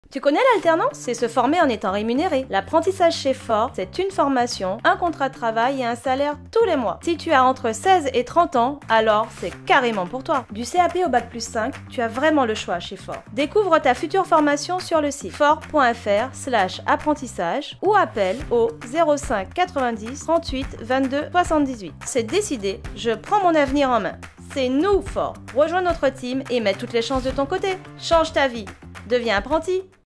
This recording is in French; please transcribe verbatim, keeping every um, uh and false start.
Tu connais l'alternance? C'est se former en étant rémunéré. L'apprentissage chez Ford, c'est une formation, un contrat de travail et un salaire tous les mois. Si tu as entre seize et trente ans, alors c'est carrément pour toi. Du C A P au bac plus cinq, tu as vraiment le choix chez Ford. Découvre ta future formation sur le site ford point f r slash apprentissage ou appelle au zéro cinq quatre-vingt-dix trente-huit vingt-deux soixante-dix-huit. C'est décidé, je prends mon avenir en main. C'est nous Ford. Rejoins notre team et mets toutes les chances de ton côté. Change ta vie. Deviens apprenti.